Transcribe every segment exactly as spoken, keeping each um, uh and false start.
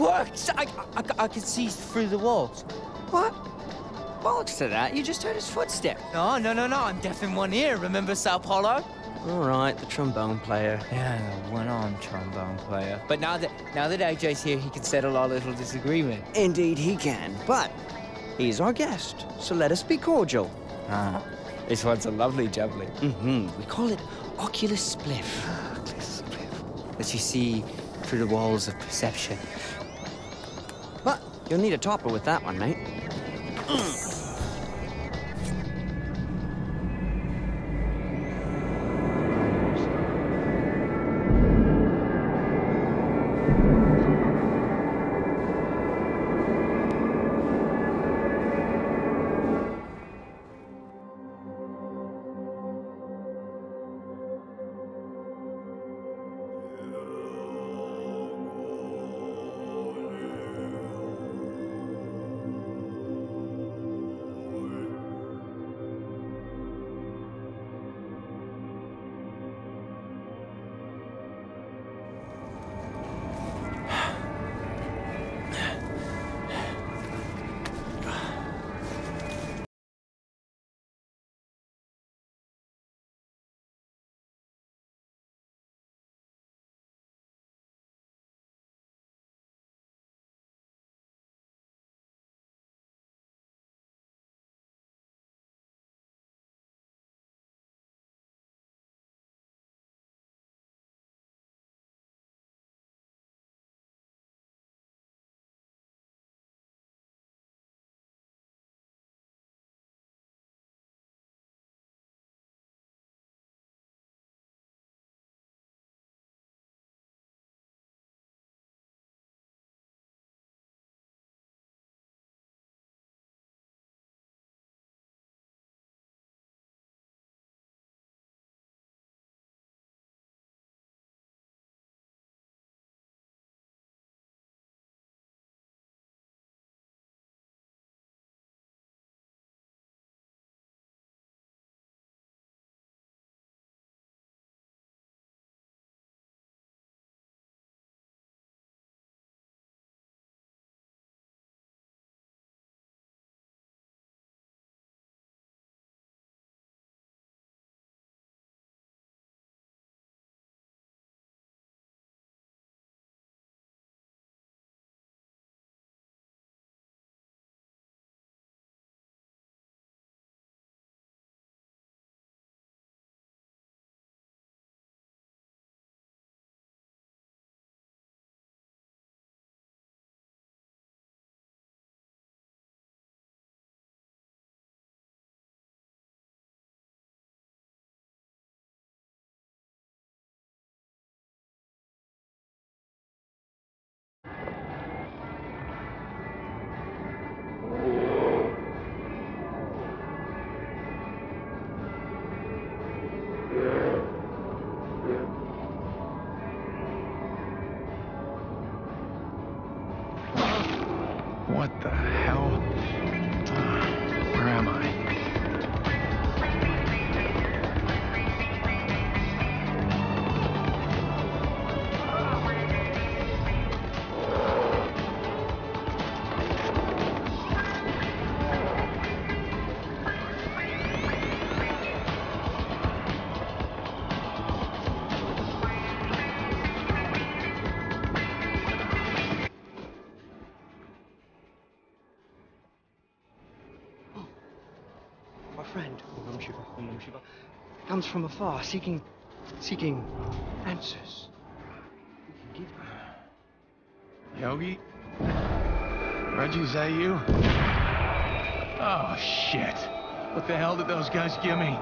works! I, I, I can see through the walls. What? Bollocks to that. You just heard his footsteps. No, no, no, no. I'm deaf in one ear. Remember Sao Paulo? All right, the trombone player. Yeah, the one-armed trombone player. But now that now that A J's here, he can settle our little disagreement. Indeed he can, but he's our guest, so let us be cordial. Ah, this one's a lovely jubbly. Mm-hmm. We call it Oculus Spliff. Oculus Spliff. That you see through the walls of perception. But you'll need a topper with that one, mate. What the hell? Uh, where am I? Friend, comes from afar, seeking, seeking answers. We can give them. Yogi? Reggie, is that you? Oh, shit. What the hell did those guys give me?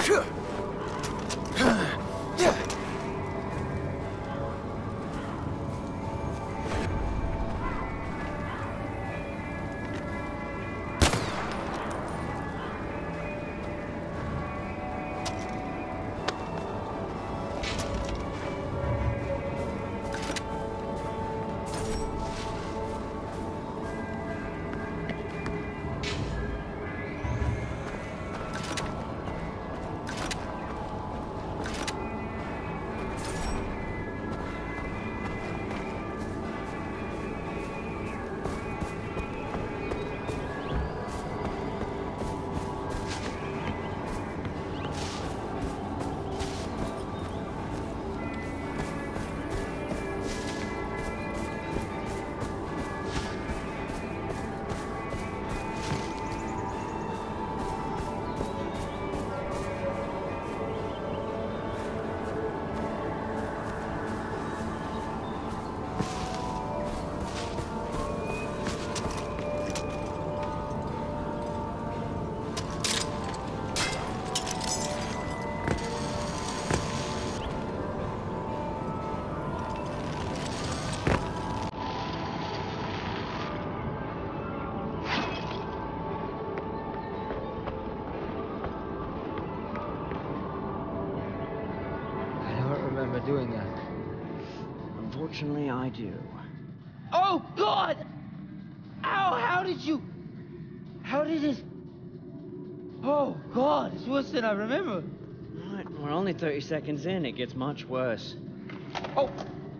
Doing that. Unfortunately, I do. Oh, God! Ow, how did you... How did it... Oh, God, it's worse than I remember. Right, we're only thirty seconds in. It gets much worse. Oh!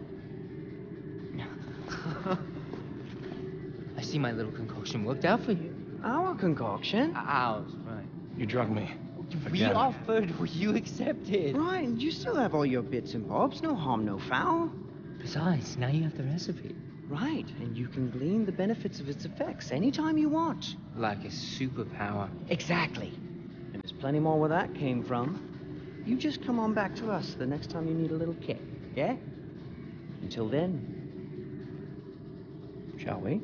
I see my little concoction worked out for you. Our concoction? Ours, right. You drugged me. We Again. offered, you accepted. Right, and you still have all your bits and bobs. No harm, no foul. Besides, now you have the recipe. Right, and you can glean the benefits of its effects anytime you want. Like a superpower. Exactly. And there's plenty more where that came from. You just come on back to us the next time you need a little kick, yeah? Until then, shall we?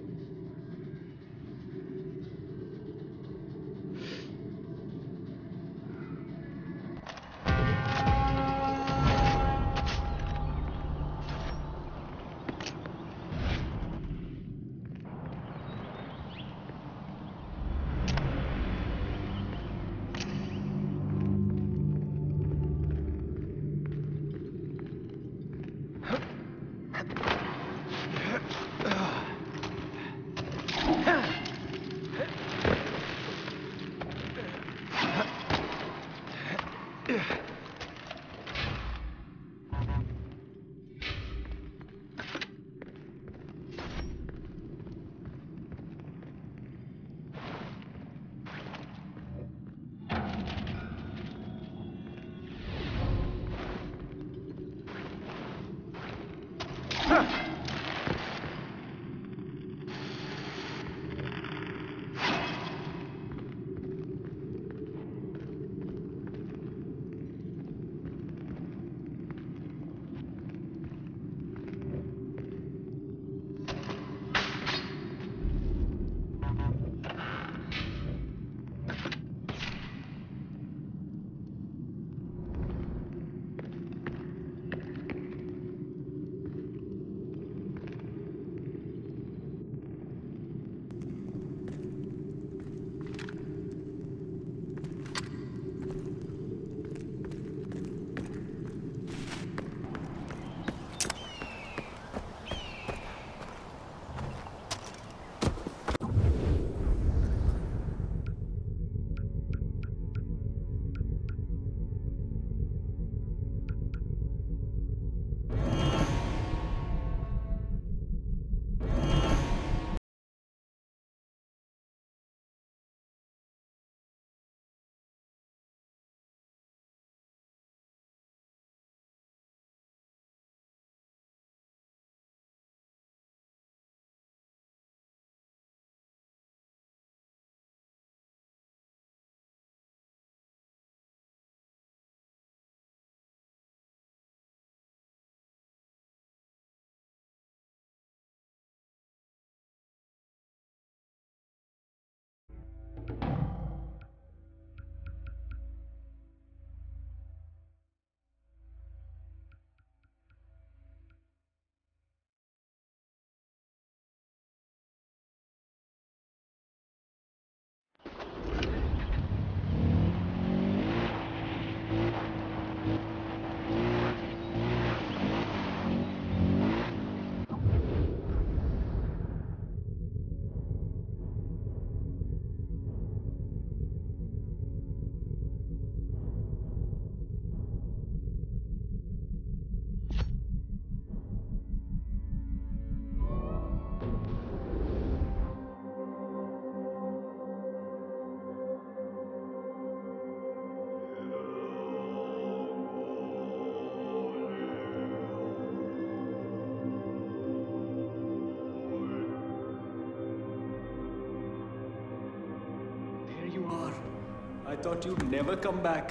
Omar, I thought you'd never come back.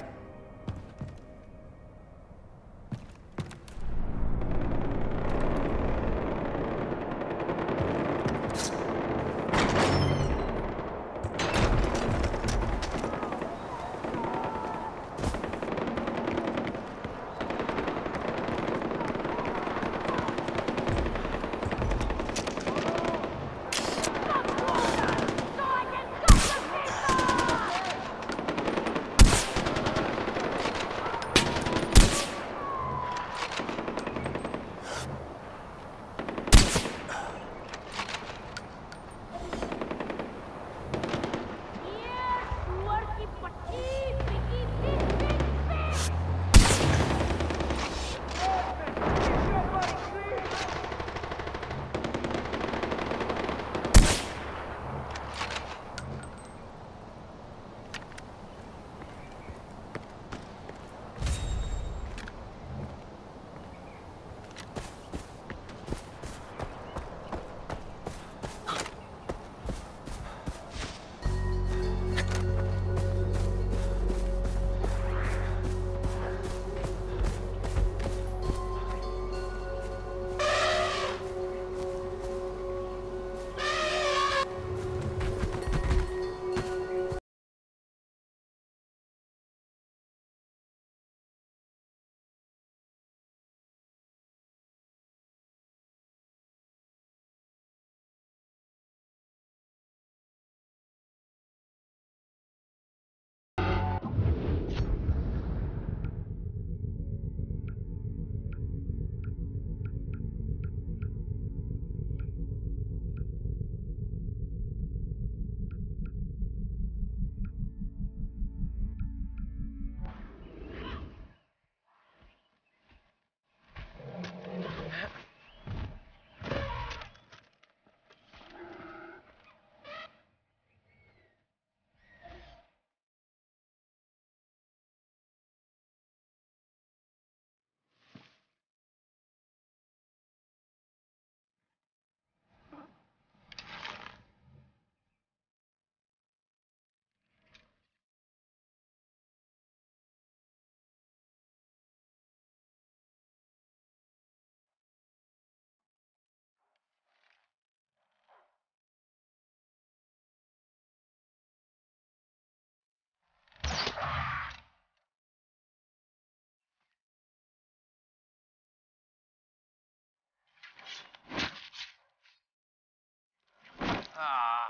Ah.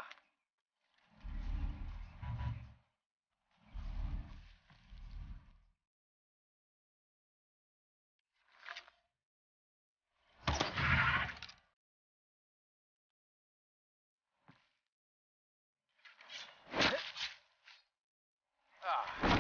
Ah.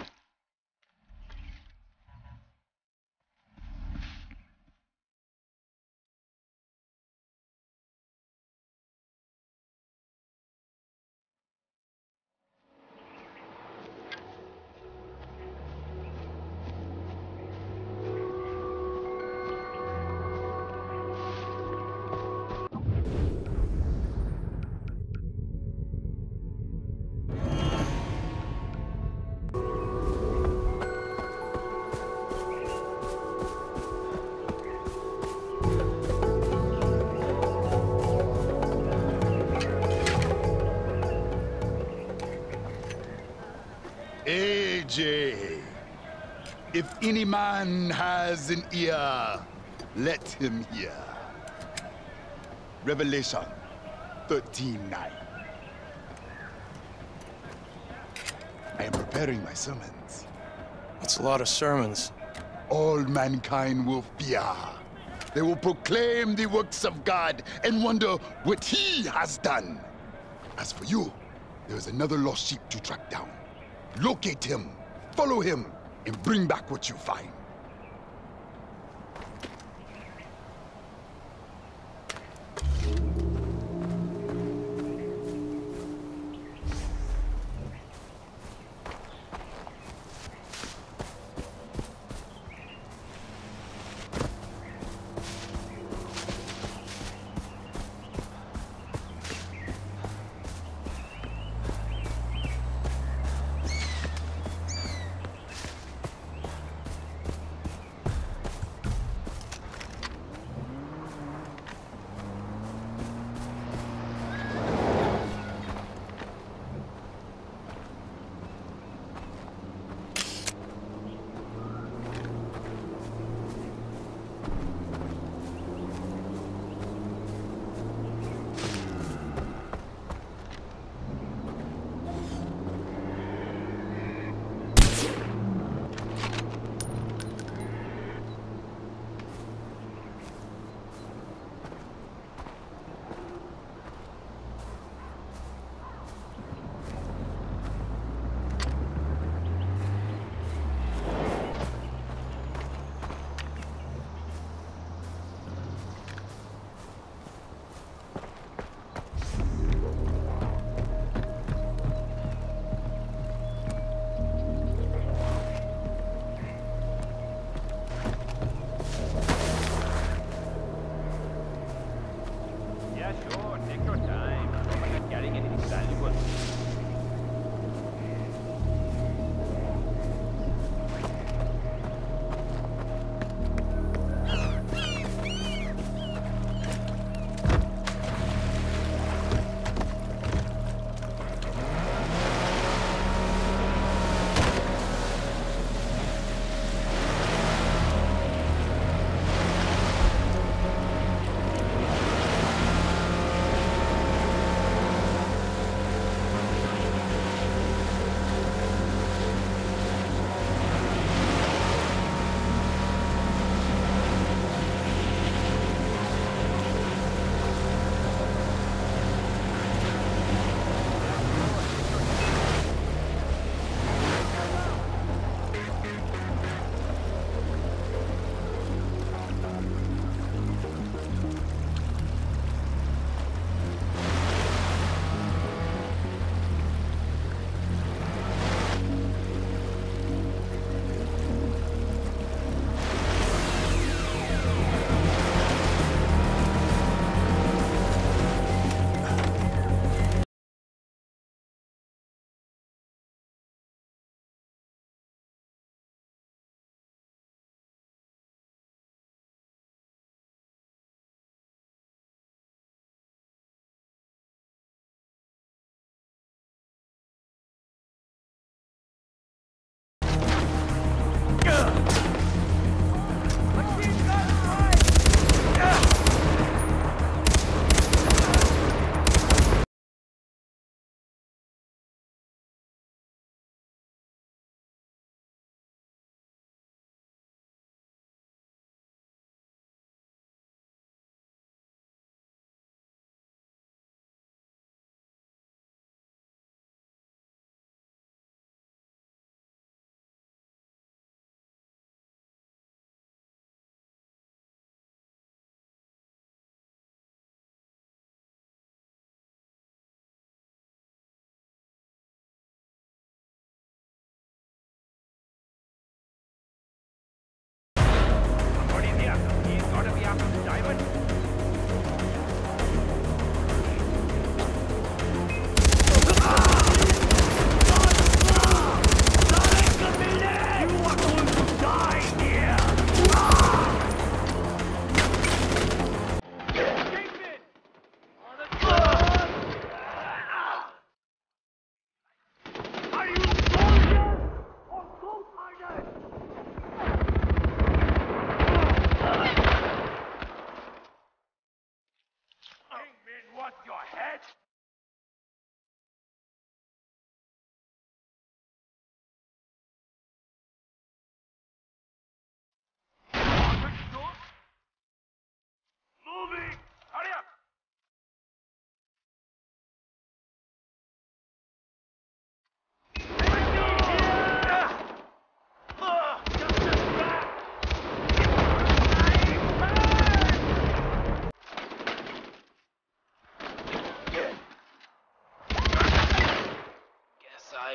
A J, if any man has an ear, let him hear. Revelation thirteen nine. I am preparing my sermons. That's a lot of sermons. All mankind will fear. They will proclaim the works of God and wonder what he has done. As for you, there is another lost sheep to track down. Locate him, follow him, and bring back what you find.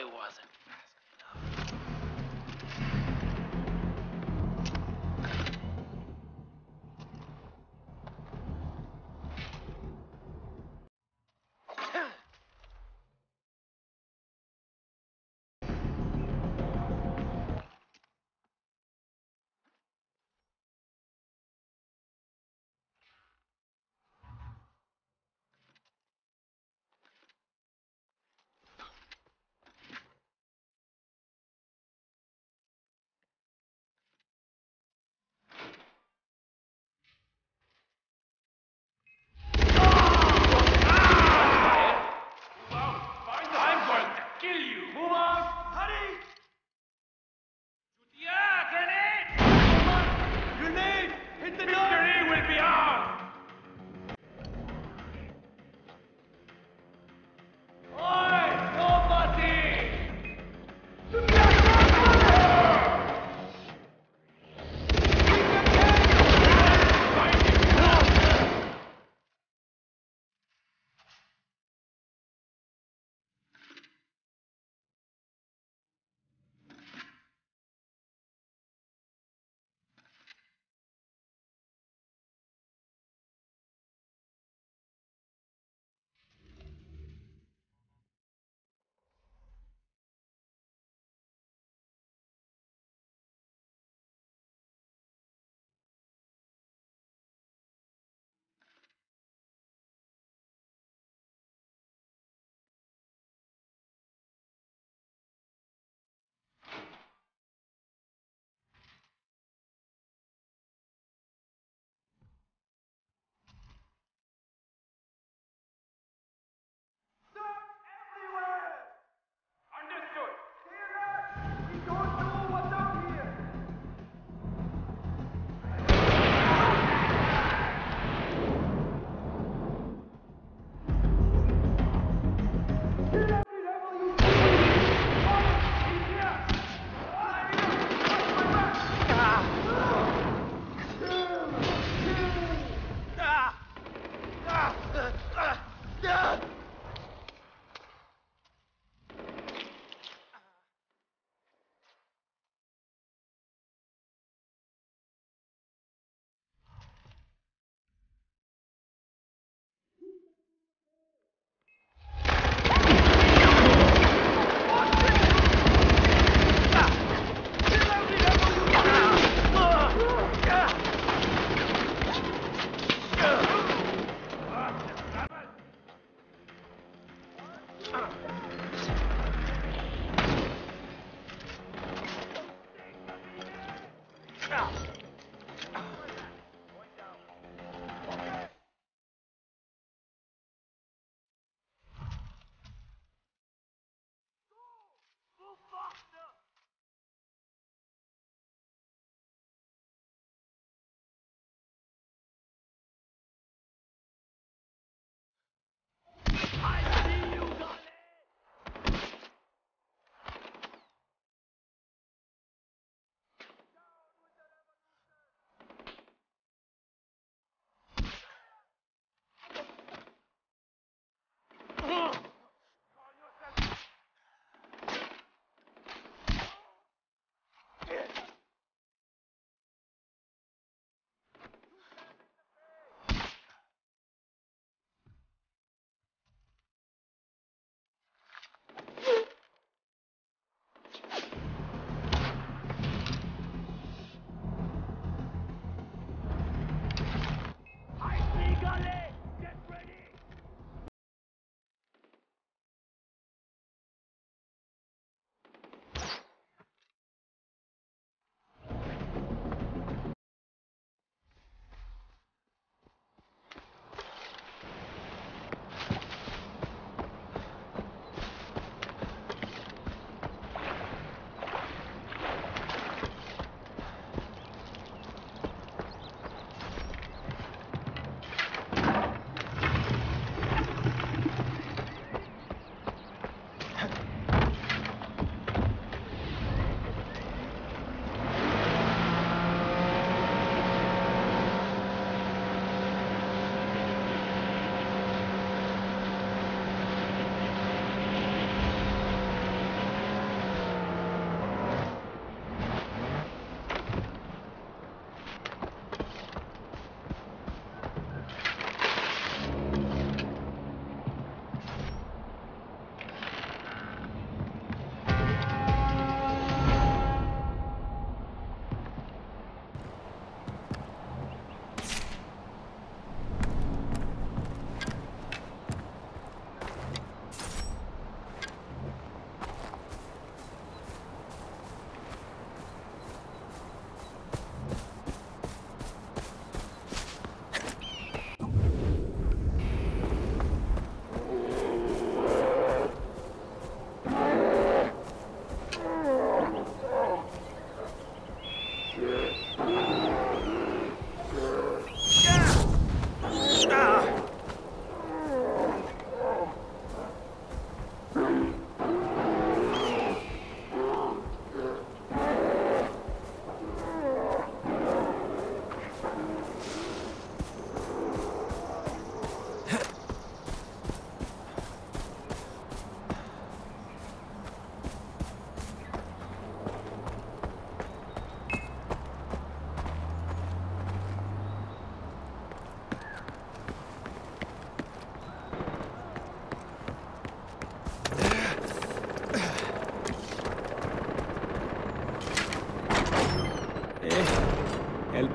it wasn't.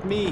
me.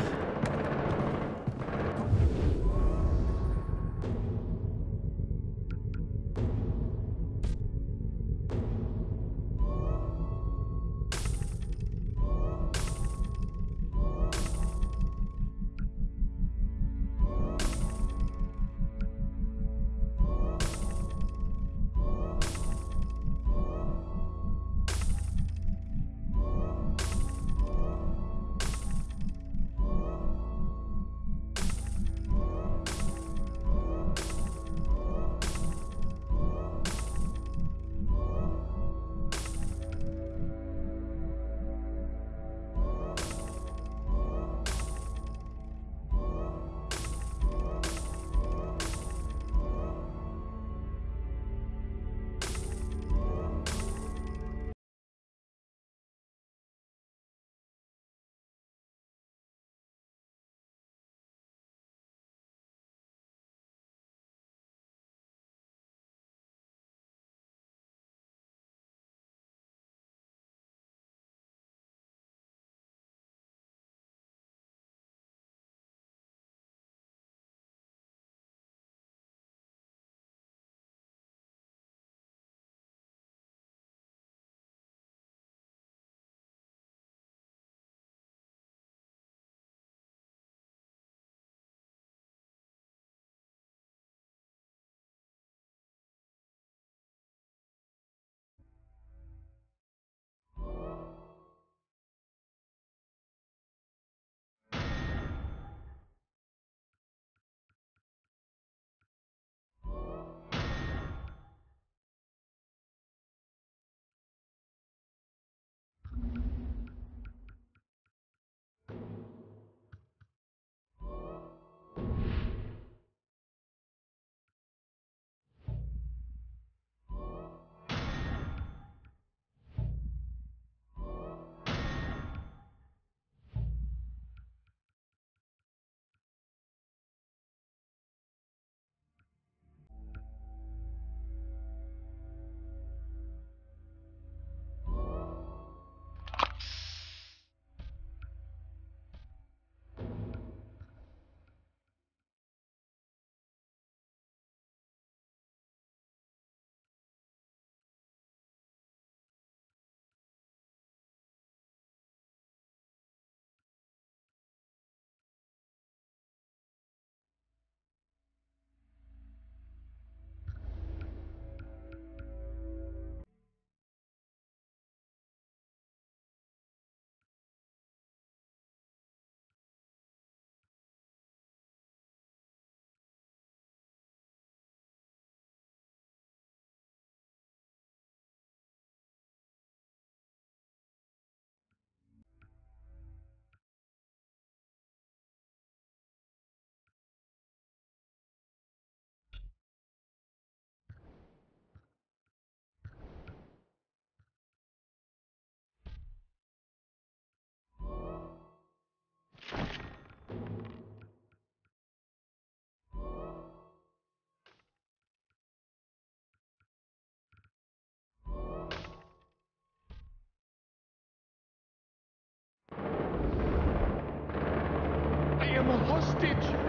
I am a hostage!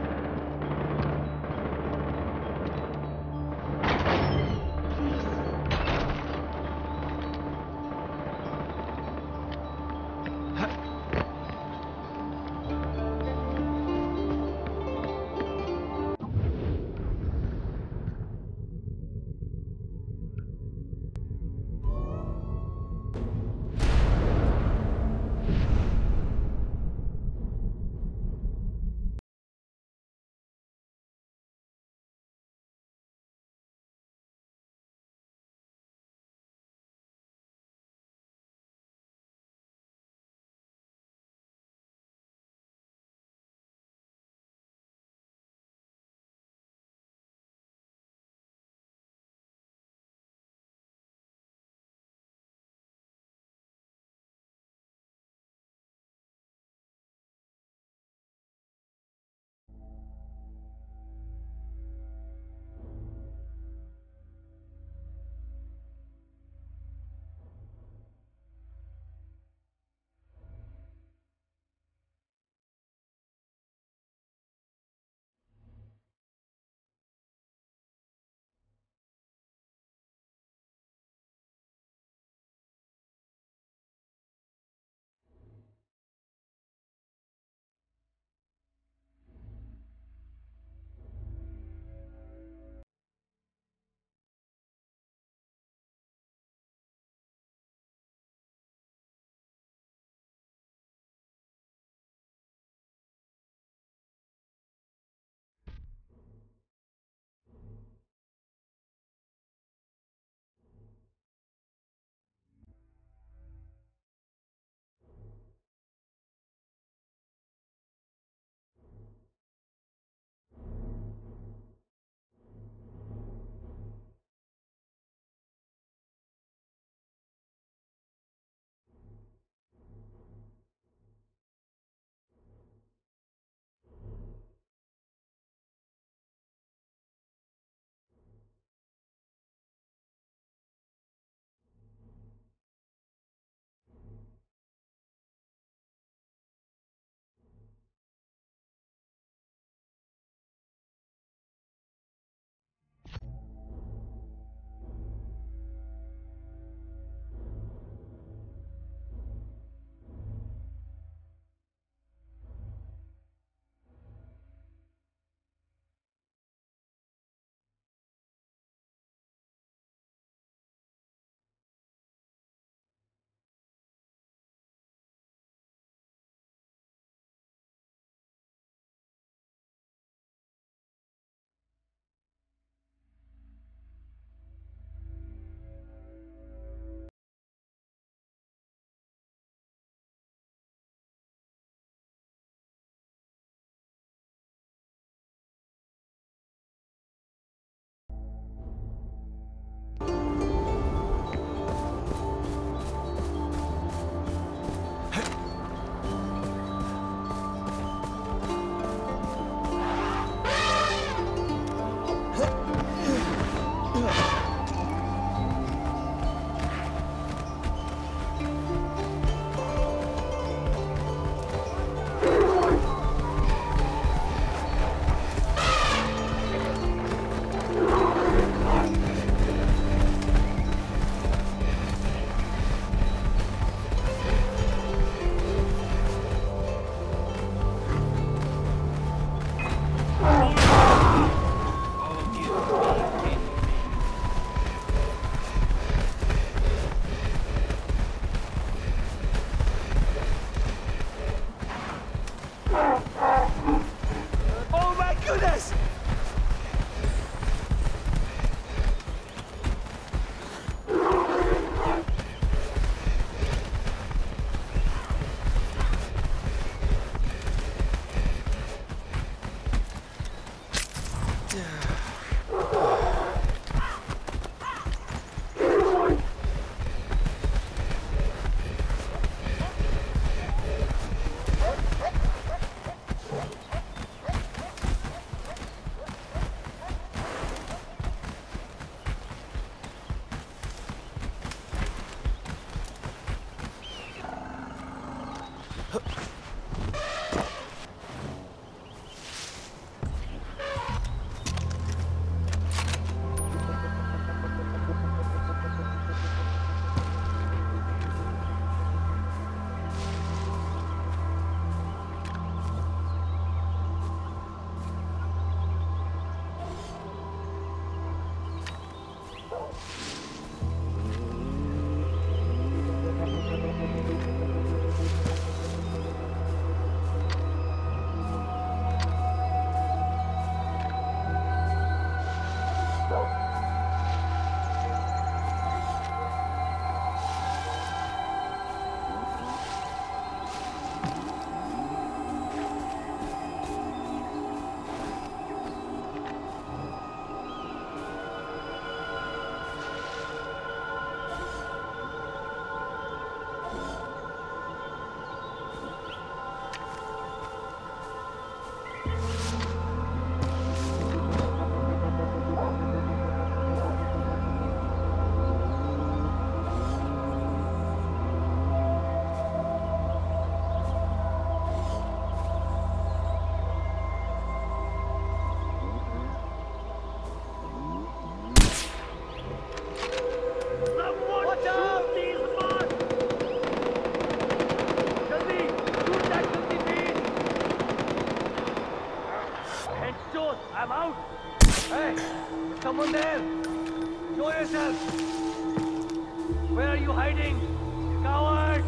I'm out! Hey! Someone there! Show yourself! Where are you hiding? Coward!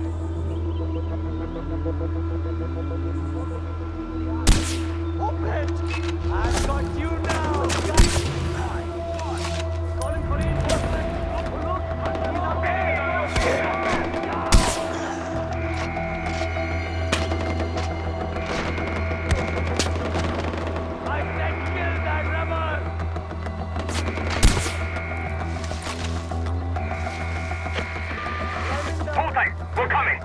Open! I've got you now! Calling for reinforcements! Look! He's up there! We're coming!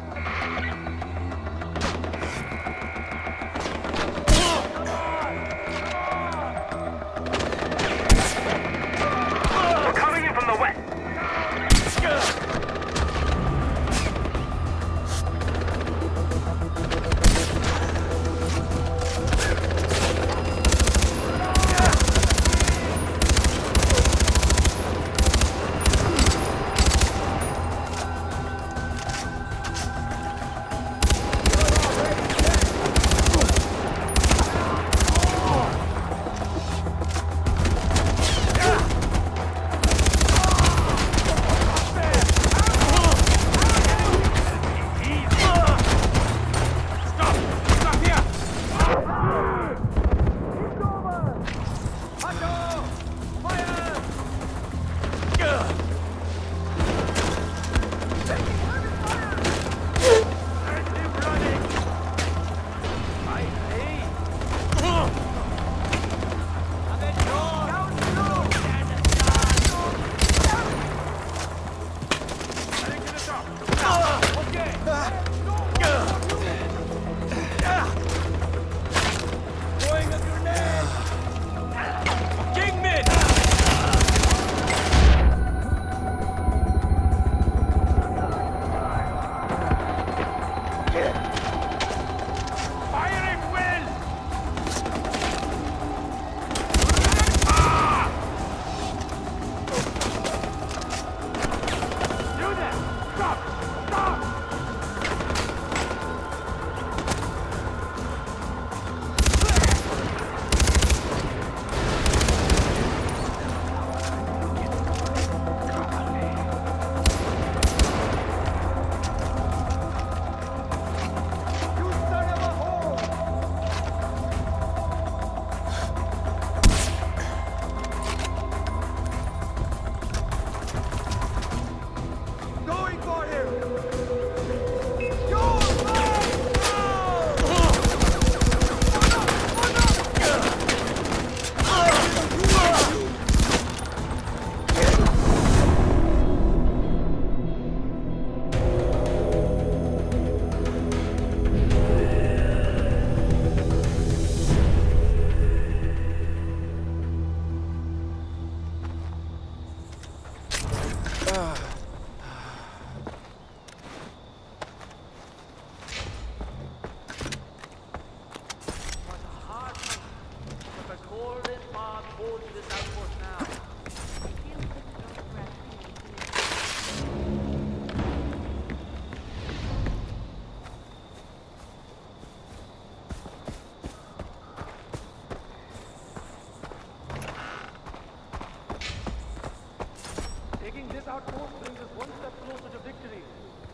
This outpost brings us one step closer to victory.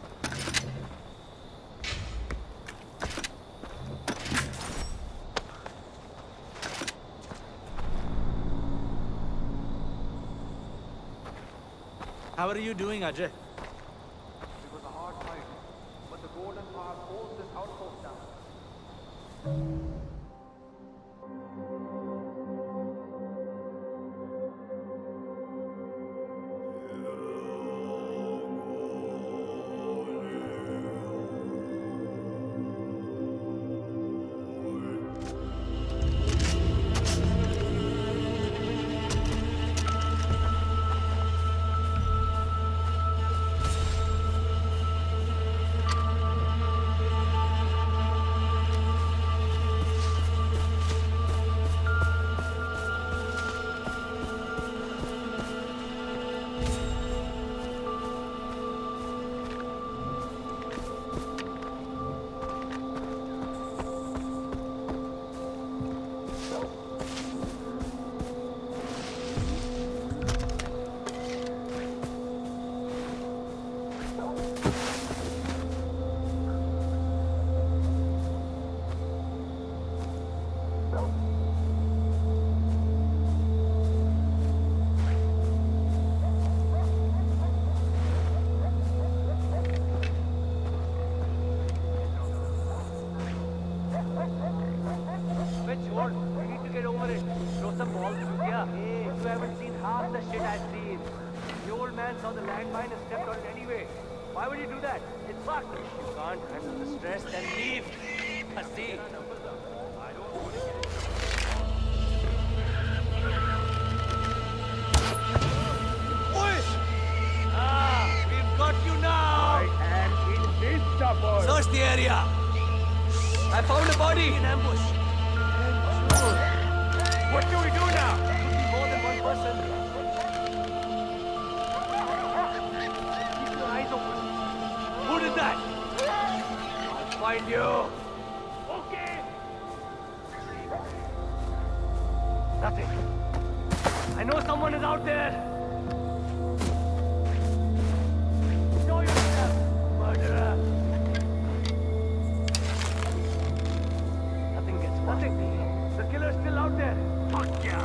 How are you doing, Ajay? It was a hard fight, but the golden path holds this outpost down. Saw the landmine and stepped on it anyway. Why would you do that? It's fucked. If you can't handle the stress, then leave. I see. I don't want to get it. Oi! Ah, we've got you now. I am invincible. Search the area. I found a body in ambush. What do we do now? Could be more than one person. Who did that? I'll find you. Okay. Nothing. I know someone is out there. Show yourself, murderer. Nothing gets nothing. The killer's still out there. Fuck yeah.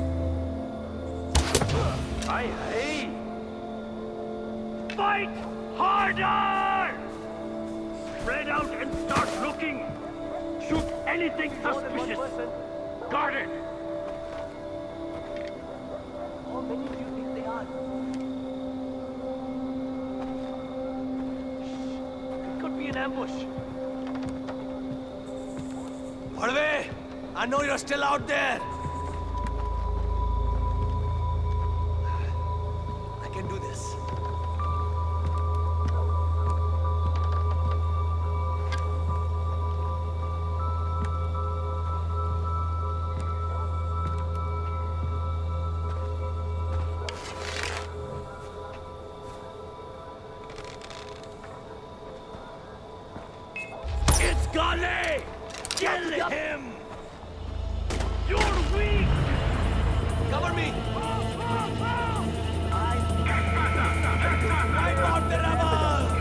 Aye, aye. Fight harder! Spread out and start looking. Shoot anything suspicious. Guard it. How many do you think they are? It could be an ambush. Harvey, I know you're still out there. I can do this. Golly! Kill him! You're weak! Cover me! Wipe out the rebels!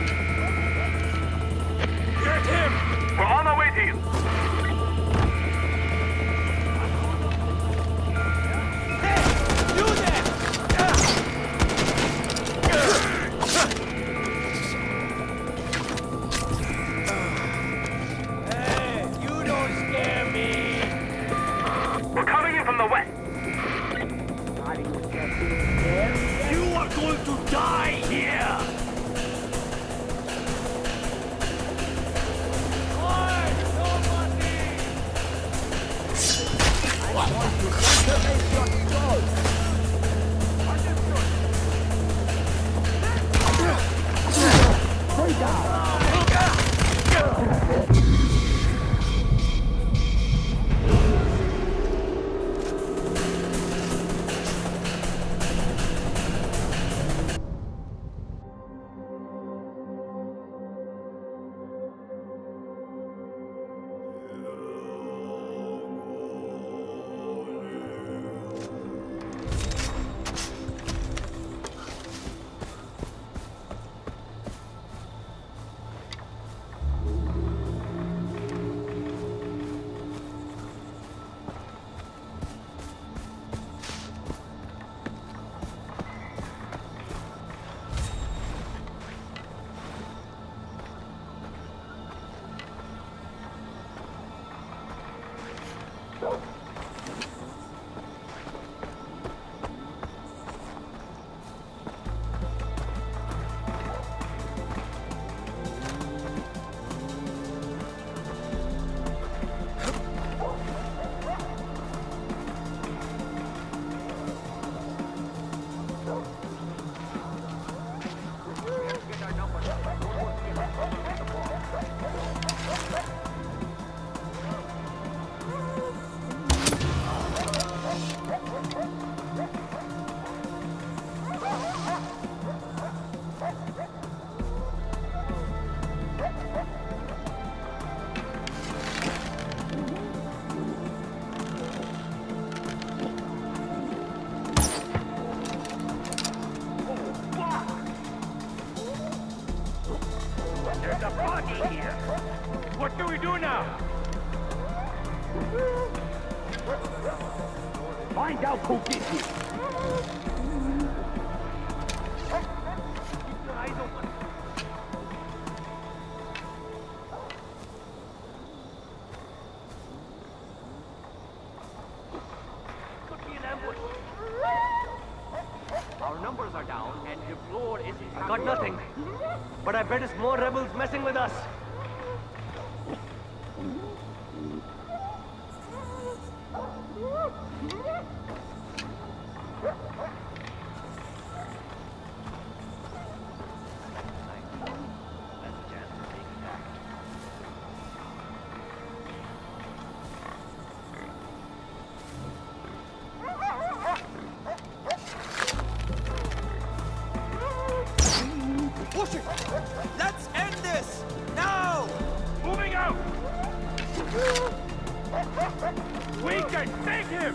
Get him! We're on our way to you! Hey! You there! Going to die here! Oi, nobody! I want you to make your soul! Stay down! What do we do now? Find out who did this. Keep your eyes open. Could be an ambush. Our numbers are down and the floor is... I got nothing. But I bet it's more rebels messing with us. Let's end this! Now! Moving out! We can take him!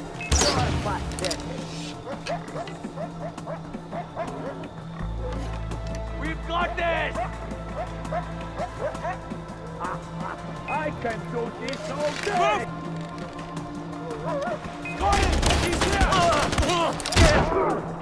We've got this! I can do this all day! Got it! He's here!